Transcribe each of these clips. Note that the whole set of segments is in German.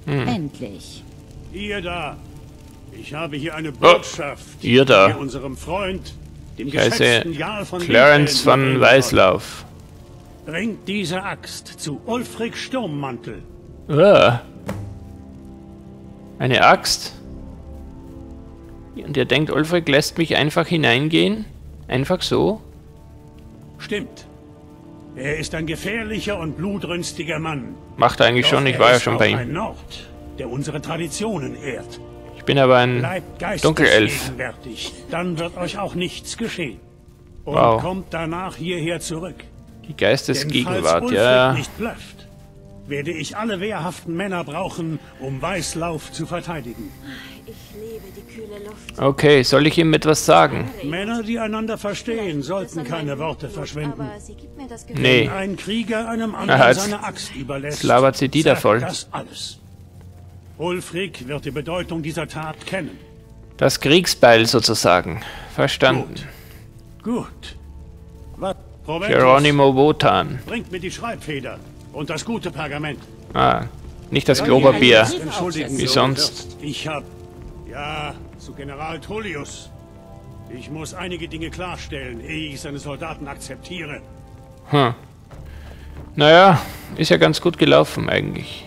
Endlich. Ihr da. Ich habe hier eine Botschaft, ihr da. die unserem Freund, dem Ich heiße geschätzten Jarl von Clarence Lindhelm von bringen Weißlauf. soll. Bringt diese Axt zu Ulfric Sturmmantel. Eine Axt? Und ihr denkt, Ulfric lässt mich einfach hineingehen? Einfach so? Stimmt. Er ist ein gefährlicher und blutrünstiger Mann. Macht er eigentlich Doch schon, ich er war ja ist schon auch bei ihm. ein Nord, der unsere Traditionen ehrt. Ich bin aber ein Bleibt Dunkelelf. gegenwärtig, dann wird euch auch nichts geschehen. Und Wow. kommt danach hierher zurück. Die Denn Geistesgegenwart, falls Ulfric ja. nicht blufft, werde ich alle wehrhaften Männer brauchen, um Weißlauf zu verteidigen. Ich liebe die kühle Luft. Okay, soll ich ihm etwas sagen? Männer, die einander verstehen, sollten keine Worte verschwenden. Aber sie gibt mir das Gefühl, Nee. Wenn ein Krieger einem Aha, anderen jetzt seine Axt überlässt, labert sie die da sagt voll. das alles. Ulfric wird die Bedeutung dieser Tat kennen. Das Kriegsbeil sozusagen. Verstanden. Gut. Was? Proventus, Geronimo Wotan. bringt mir die Schreibfeder und das gute Pergament. Ah, nicht das Globerbier. Entschuldigen Wie Sie, sonst. Ich hab... Ja, zu General Tullius. Ich muss einige Dinge klarstellen, ehe ich seine Soldaten akzeptiere. Hm. Naja, ist ja ganz gut gelaufen eigentlich.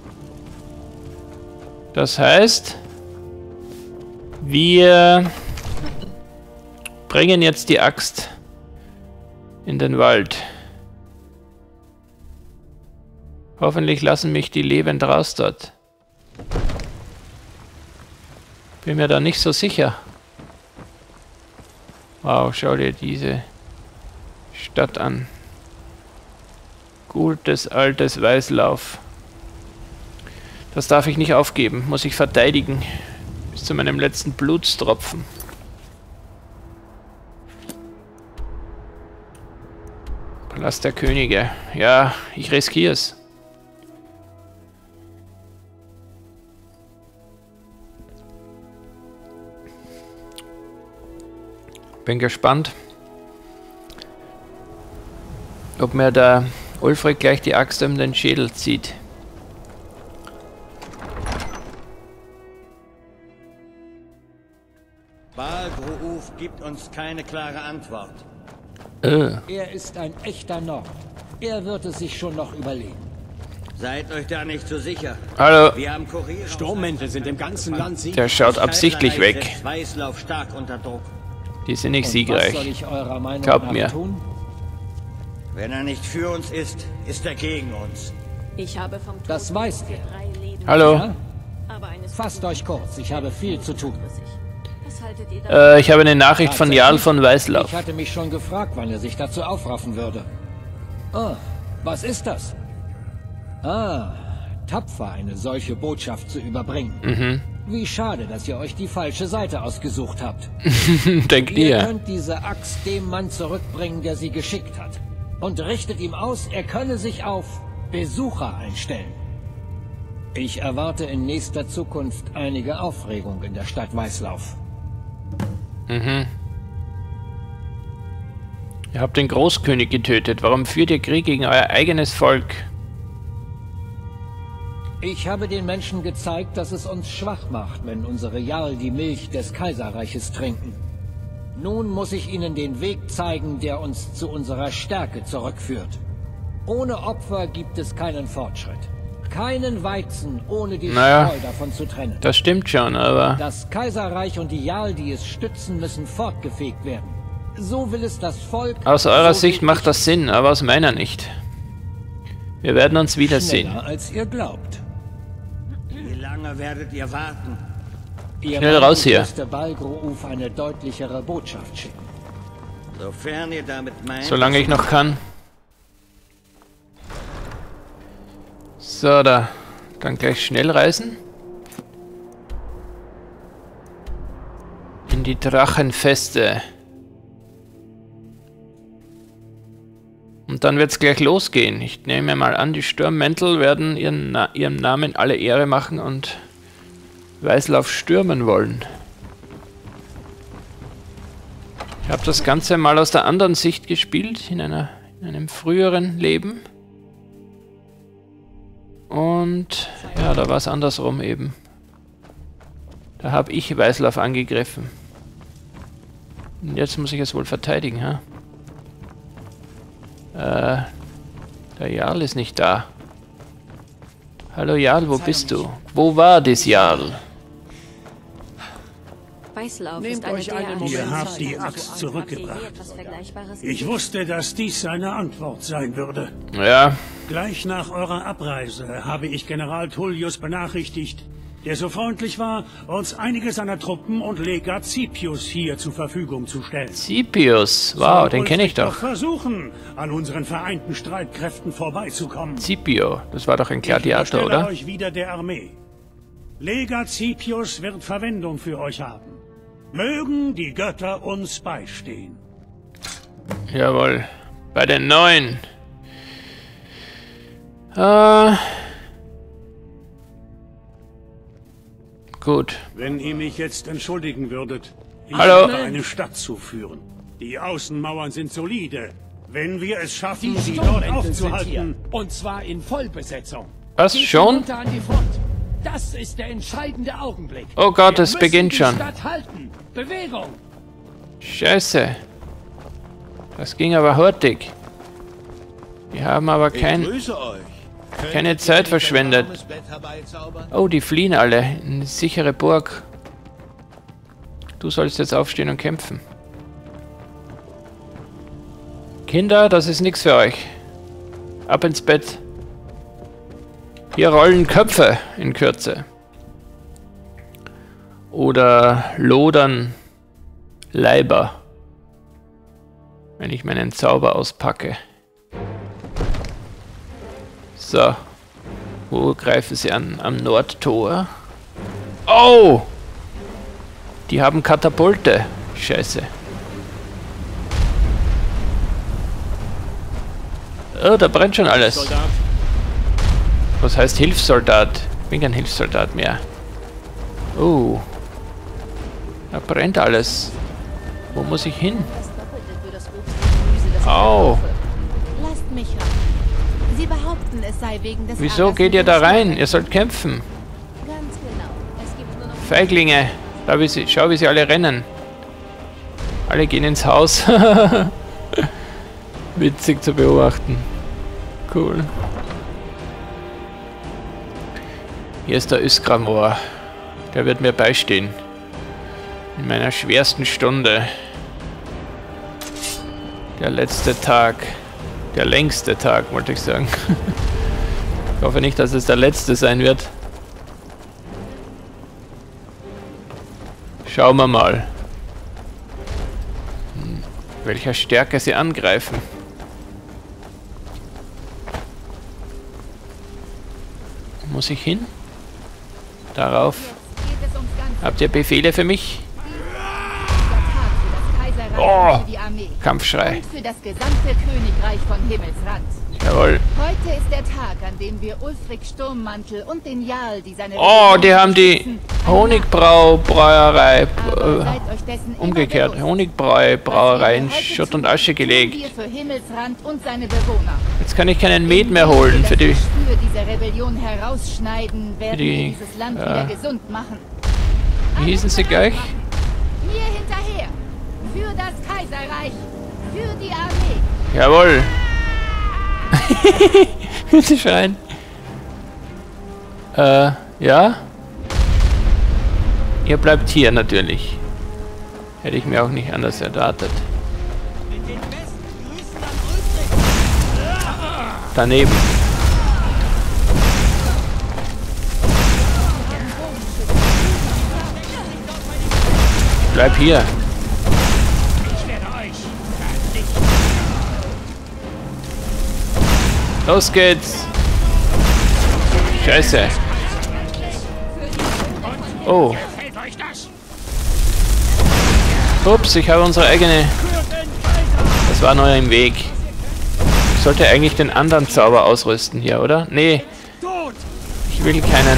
Das heißt, wir bringen jetzt die Axt in den Wald. Hoffentlich lassen mich die lebend raus dort. Bin mir da nicht so sicher. Wow, schau dir diese Stadt an. Gutes altes Weißlauf. Das darf ich nicht aufgeben, muss ich verteidigen. Bis zu meinem letzten Blutstropfen. Palast der Könige. Ja, ich riskiere es. Bin gespannt, ob mir der Ulfric gleich die Axt um den Schädel zieht. Baal Gruuf gibt uns keine klare Antwort. Er ist ein echter Nord. Er wird es sich schon noch überlegen. Seid euch da nicht so sicher. Hallo, Wir haben Kurier. Sturmmäntel sind im ganzen Land sieg. der schaut absichtlich weg. setzt Weißlauf stark unter Druck. Die sind nicht Was soll siegreich. ich eurer Meinung Glaubt nach mir. tun? Wenn er nicht für uns ist, ist er gegen uns. ich habe vom Tod Das weißt ihr. 3 Leben. Hallo, Ja? Aber eines Fasst euch kurz, ich habe viel zu tun. Was haltet ihr davon? ich habe eine Nachricht von Jarl von Weißlauf. Ich hatte mich schon gefragt, wann er sich dazu aufraffen würde. Ah, was ist das? Ah, tapfer, eine solche Botschaft zu überbringen. Wie schade, dass ihr euch die falsche Seite ausgesucht habt. Denkt Ihr ihr? könnt diese Axt dem Mann zurückbringen, der sie geschickt hat. Und richtet ihm aus, er könne sich auf Besucher einstellen. Ich erwarte in nächster Zukunft einige Aufregung in der Stadt Weißlauf. Ihr habt den Großkönig getötet. Warum führt ihr Krieg gegen euer eigenes Volk? Ich habe den Menschen gezeigt, dass es uns schwach macht, wenn unsere Jarl die Milch des Kaiserreiches trinken. Nun muss ich ihnen den Weg zeigen, der uns zu unserer Stärke zurückführt. Ohne Opfer gibt es keinen Fortschritt. Keinen Weizen, ohne die Naja. Spreu davon zu trennen. Das stimmt schon, aber... Das Kaiserreich und die Jarl, die es stützen, müssen fortgefegt werden. So will es das Volk. Aus eurer so Sicht will macht ich das Sinn, aber aus meiner nicht. Wir werden uns wiedersehen. schneller, als ihr glaubt. Wie lange werdet ihr warten? Ihr Schnell raus hier. müsste Balgruuf eine deutlichere Botschaft schicken. Sofern ihr damit meint... Solange ich noch kann. So, da. Dann gleich schnell reisen. In die Drachenfeste. Und dann wird's gleich losgehen. Ich nehme mal an, die Sturmmäntel werden ihrem Namen alle Ehre machen und Weißlauf stürmen wollen. Ich habe das Ganze mal aus der anderen Sicht gespielt, in einem früheren Leben. Und ja, da war es andersrum eben. Da habe ich Weißlauf angegriffen. Und jetzt muss ich es wohl verteidigen, ha? Der Jarl ist nicht da. Hallo Jarl, wo bist du? Wo war das Jarl? Weißlauf Nehmt ist eine euch einen derart Moment Ihr schöne habt die Zeit, Axt dass du zurückgebracht. je etwas Vergleichbares Ich wusste, dass dies seine Antwort sein würde. Ja, Gleich nach eurer Abreise habe ich General Tullius benachrichtigt, der so freundlich war, uns einige seiner Truppen und Legat Scipius hier zur Verfügung zu stellen. Scipius. Wow, den kenne ich doch. Versuchen, an unseren vereinten Streitkräften vorbeizukommen. Scipio, das war doch ein Ich Gladiator, unterstelle oder? euch wieder der Armee. Legat Scipius wird Verwendung für euch haben. Mögen die Götter uns beistehen. Jawohl. Bei den Neuen. Gut. Wenn ihr mich jetzt entschuldigen würdet, ich Hallo. habe eine Stadt zu führen. Die Außenmauern sind solide. Wenn wir es schaffen, Die sie dort Sturmmäntel sind hier. aufzuhalten, Und zwar in Vollbesetzung. Was, Geht schon? hinunter an die Front. Das ist der entscheidende Augenblick. Oh Gott, Wir es müssen beginnt die schon. Stadt halten. Bewegung. Scheiße. Das ging aber hurtig. Wir haben aber Grüße euch. keine Zeit verschwendet. Warmes Bett herbeizaubern? Oh, die fliehen alle. Eine sichere Burg. Du sollst jetzt aufstehen und kämpfen. Kinder, das ist nichts für euch. Ab ins Bett. Hier rollen Köpfe in Kürze. Oder lodern Leiber. Wenn ich meinen Zauber auspacke. So. Wo greifen sie an? Am Nordtor. Oh! Die haben Katapulte. Scheiße. Oh, da brennt schon alles. Soldat. Was heißt Hilfssoldat? Ich bin kein Hilfssoldat mehr. Oh. Da brennt alles. Wo muss ich hin? Das Doppelte für das Obst und Gemüse, das ich Au. verkaufe. Lasst mich ran. Sie behaupten, es sei wegen des Wieso Ärgers geht mit ihr da den rein? Schwachen. Ihr sollt kämpfen. Ganz genau. Es gibt nur noch Feiglinge. Schau, wie sie alle rennen. Alle gehen ins Haus. Witzig zu beobachten. Cool. Hier ist der Ysgramor. Der wird mir beistehen. In meiner schwersten Stunde. Der letzte Tag. Der längste Tag, wollte ich sagen. Ich hoffe nicht, dass es der letzte sein wird. Schauen wir mal. Welcher Stärke sie angreifen. Wo muss ich hin? Darauf. Geht es ums Ganze. Habt ihr Befehle für mich? Der Tag für das Kaiserreich und für die Armee. Kampfschrei. Und für das gesamte Königreich von Himmelsrand. Jawohl. Heute ist der Tag, an dem wir Ulfric Sturmmantel und den Jarl, die seine Oh, Rebellion die haben die unterstützen, Honigbrauerei aber seid euch dessen immer umgekehrt. bewusst. Honigbrauerei in Was wir heute Schutt und tun, Asche gelegt. tun wir für Himmelsrand und seine Bewohner. Jetzt kann ich keinen Met mehr holen für die... Das Geschwür dieser Rebellion herausschneiden, werden die, wir dieses Land wieder gesund machen. Wie hießen sie Alles gleich? bereit machen. Mir hinterher. Für das Kaiserreich. Für die Armee. Jawohl. Sie schreien. Ja? Ihr bleibt hier natürlich. Hätte ich mir auch nicht anders erwartet. Daneben. Bleib hier. Los geht's. Scheiße. Oh. Ups, ich habe unsere eigene... Das war noch im Weg. Ich sollte eigentlich den anderen Zauber ausrüsten hier, oder? Nee. Ich will keinen...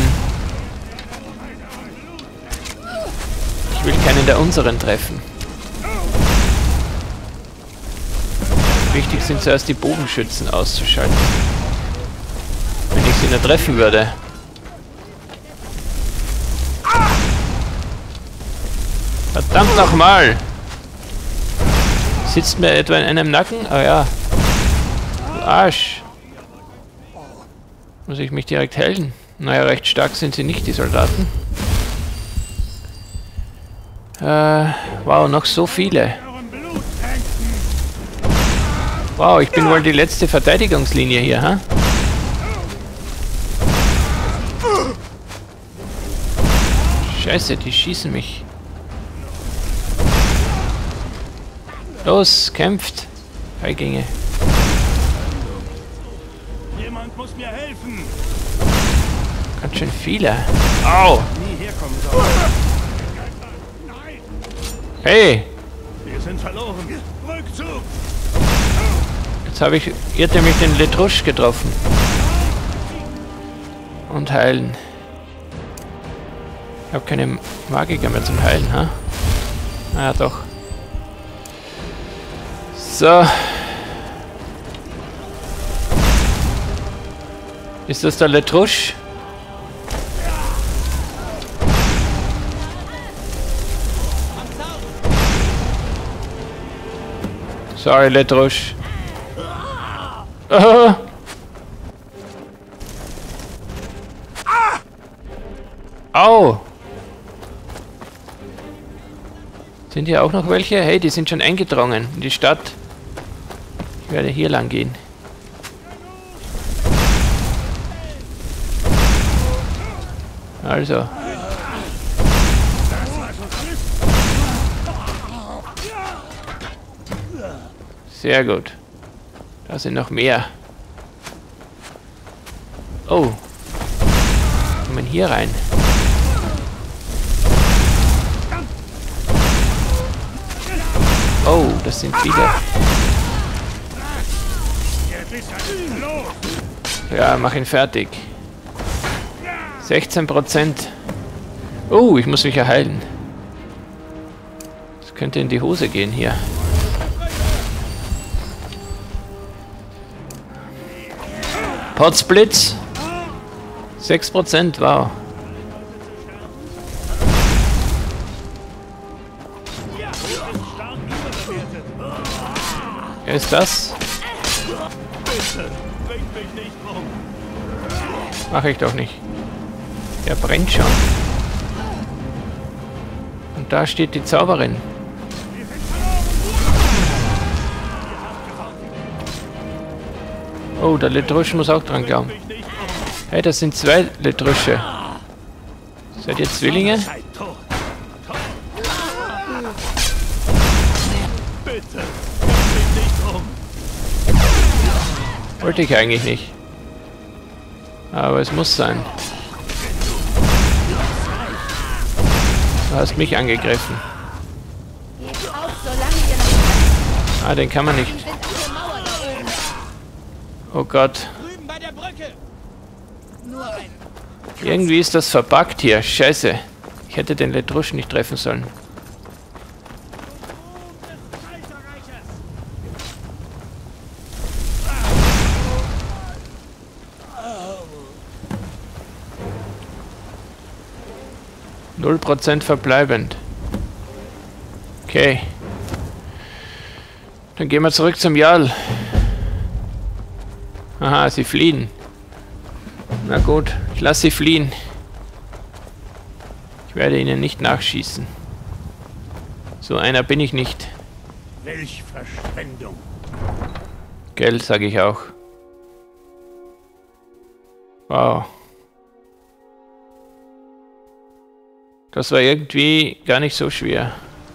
Ich will keinen der unseren treffen. Wichtig sind zuerst die Bogenschützen auszuschalten. Wenn ich ihn ja treffen würde. Verdammt nochmal! Sitzt mir etwa in einem Nacken? Ah ja. Du Arsch. Muss ich mich direkt heilen? Naja, recht stark sind sie nicht, die Soldaten. Wow, noch so viele. Wow, ich bin wohl die letzte Verteidigungslinie hier, ha? Scheiße, die schießen mich. Los, kämpft! Feiglinge. Jemand muss mir helfen. Ganz schön viele. Au! Nie herkommen soll. Hey! Wir sind verloren. Rückzug! Jetzt habe ich irrtümlich den Letrusch getroffen. Und heilen. Ich habe keine Magiker mehr zum Heilen, ha? Ah ja, doch. So. Ist das der Letrusch? Sorry, Letrusch. Au! Sind hier auch noch welche? Hey, die sind schon eingedrungen in die Stadt. Ich werde hier lang gehen. Also. Sehr gut. Da sind noch mehr. Oh. Kommen hier rein. Oh, das sind viele. Ja, mach ihn fertig. 16%. Oh, ich muss mich ja heilen. Das könnte in die Hose gehen hier. Potsblitz. 6%, wow. Wer ist das? Mach ich doch nicht. Der brennt schon. Und da steht die Zauberin. Oh, der Letrusch muss auch dran glauben. Hey, das sind 2 Letrusche. Seid ihr Zwillinge? Wollte ich eigentlich nicht. Aber es muss sein. Du hast mich angegriffen. Ah, den kann man nicht. Oh Gott. Irgendwie ist das verbuggt hier. Scheiße. Ich hätte den Letrusch nicht treffen sollen. %, verbleibend. Okay. Dann gehen wir zurück zum Jarl. Aha, sie fliehen. Na gut, ich lasse sie fliehen. Ich werde ihnen nicht nachschießen. So einer bin ich nicht. Welch Verschwendung. Gell, sage ich auch. Wow. Das war irgendwie gar nicht so schwer.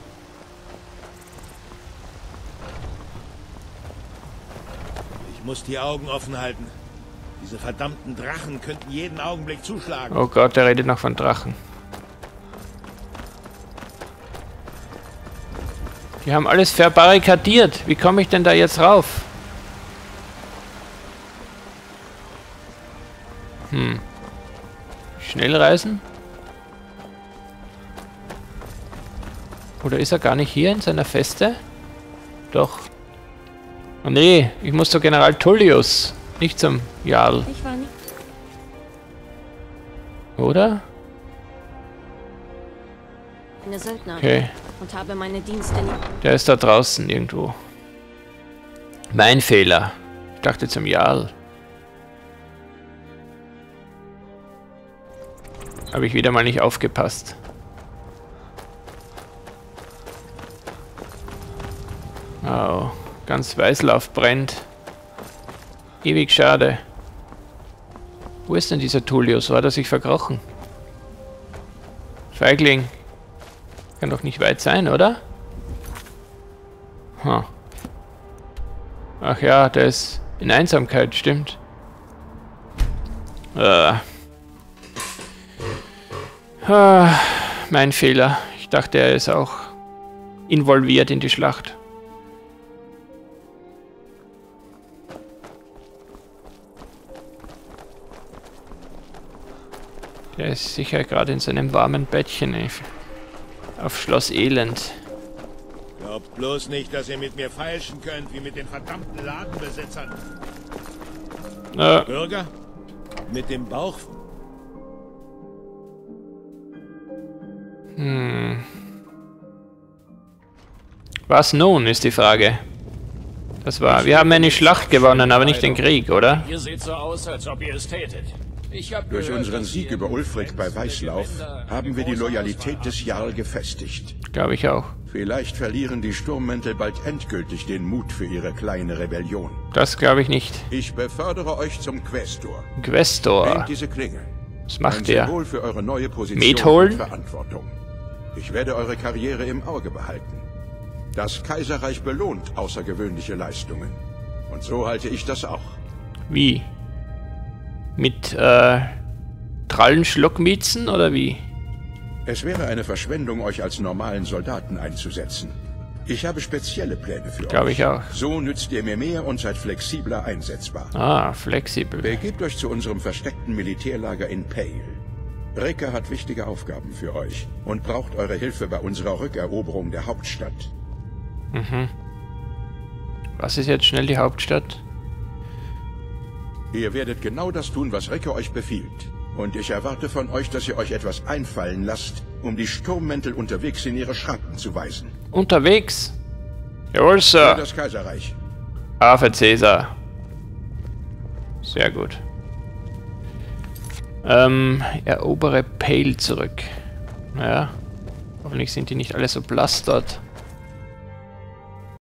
Ich muss die Augen offen halten. Diese verdammten Drachen könnten jeden Augenblick zuschlagen. Oh Gott, der redet noch von Drachen. Die haben alles verbarrikadiert. Wie komme ich denn da jetzt rauf? Schnell reisen? Oder ist er gar nicht hier in seiner Feste? Doch. Oh nee, ich muss zu General Tullius, nicht zum Jarl. Ich war nicht. Oder? Eine Söldnerin. Okay. Und habe meine Dienste nie... Der ist da draußen irgendwo. Mein Fehler. Ich dachte zum Jarl. Habe ich wieder mal nicht aufgepasst. Oh, ganz Weißlauf brennt. Ewig schade. Wo ist denn dieser Tullius? War der sich verkrochen? Feigling. Kann doch nicht weit sein, oder? Huh. Ach ja, der ist in Einsamkeit, stimmt. Mein Fehler. Ich dachte, er ist auch involviert in die Schlacht. Der ist sicher gerade in seinem warmen Bettchen auf Schloss Elend. Glaubt bloß nicht, dass ihr mit mir feilschen könnt, wie mit den verdammten Ladenbesitzern. Bürger? Mit dem Bauch... Was nun, ist die Frage. Das war... Wir haben eine Schlacht gewonnen, aber nicht den Krieg, oder? Ihr seht so aus, als ob ihr es tätet. Durch unseren Sieg über Ulfric bei Weißlauf haben wir die Loyalität des Jarl gefestigt. Glaube ich auch. Vielleicht verlieren die Sturmmäntel bald endgültig den Mut für ihre kleine Rebellion. Das glaube ich nicht. Ich befördere euch zum Questor. Questor. Nehmt diese Klinge. Was macht Ein der? Symbol für eure neue Position Met holen? und Verantwortung. Ich werde eure Karriere im Auge behalten. Das Kaiserreich belohnt außergewöhnliche Leistungen. Und so halte ich das auch. Wie? Mit Trallenschlockmiezen oder wie? Es wäre eine Verschwendung, euch als normalen Soldaten einzusetzen. Ich habe spezielle Pläne für euch. Glaube ich auch. So nützt ihr mir mehr und seid flexibler einsetzbar. Ah, flexibel. Begebt euch zu unserem versteckten Militärlager in Pale. Rikke hat wichtige Aufgaben für euch und braucht eure Hilfe bei unserer Rückeroberung der Hauptstadt. Mhm. Was ist jetzt schnell die Hauptstadt? Ihr werdet genau das tun, was Rikke euch befiehlt. Und ich erwarte von euch, dass ihr euch etwas einfallen lasst, um die Sturmmäntel unterwegs in ihre Schranken zu weisen. Unterwegs? Jawohl, Sir. Für das Kaiserreich. Für Caesar. Sehr gut. Erobere Pale zurück. Naja. Hoffentlich sind die nicht alle so blass dort.